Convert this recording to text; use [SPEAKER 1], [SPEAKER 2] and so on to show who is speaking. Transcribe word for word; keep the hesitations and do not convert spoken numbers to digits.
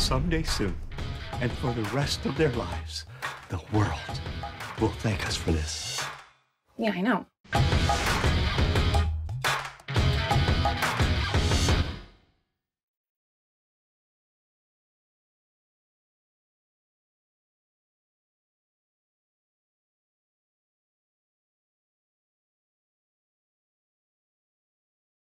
[SPEAKER 1] someday soon, and for the rest of their lives, the world will thank us for this.
[SPEAKER 2] Yeah, I know.